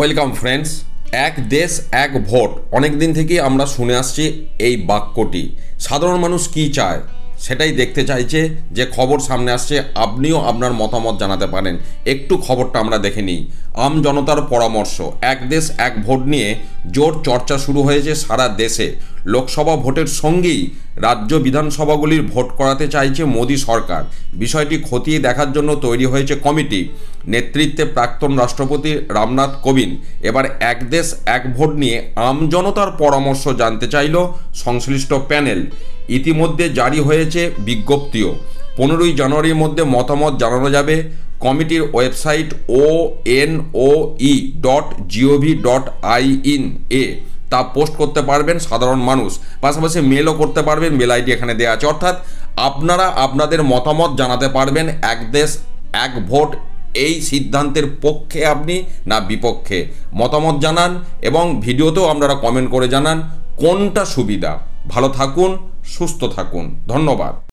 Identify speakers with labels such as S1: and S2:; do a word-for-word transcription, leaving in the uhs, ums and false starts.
S1: Welcome friends. এক দেশ এক ভোট অনেক দিন থেকেই আমরা শুনে আসছি এই বাক্যটি। সাধারণ মানুষ কি চায় সেটাই দেখতে চাইছে, যে খবর সামনে আসছে আপনিও আপনার মতামত জানাতে পারেন। একটু খবরটা আমরা দেখে নিই। আম জনতার পরামর্শ, এক দেশ এক ভোট নিয়ে জোর চর্চা শুরু হয়েছে সারা দেশে। লোকসভা ভোটের সঙ্গেই রাজ্য বিধানসভাগুলির ভোট করাতে চাইছে মোদী সরকার। বিষয়টি খতিয়ে দেখার জন্য তৈরি হয়েছে কমিটি। নেতৃত্বে প্রাক্তন রাষ্ট্রপতি রামনাথ কোবিন্দ এবার এক দেশ এক ভোট নিয়ে আমজনতার পরামর্শ জানতে চাইল সংশ্লিষ্ট প্যানেল। ইতিমধ্যে জারি হয়েছে বিজ্ঞপ্তিও। পনেরোই জানুয়ারির মধ্যে মতামত জানানো যাবে। কমিটির ওয়েবসাইট ও N O E dot gov dot I N এ তা পোস্ট করতে পারবেন সাধারণ মানুষ। পাশাপাশি মেলও করতে পারবেন, মেল আইডি এখানে দেওয়া আছে। অর্থাৎ আপনারা আপনাদের মতামত জানাতে পারবেন এক দেশ এক ভোট এই সিদ্ধান্তের পক্ষে আপনি না বিপক্ষে। মতামত জানান এবং ভিডিওতেও আপনারা কমেন্ট করে জানান কোনটা সুবিধা। ভালো থাকুন, সুস্থ থাকুন, ধন্যবাদ।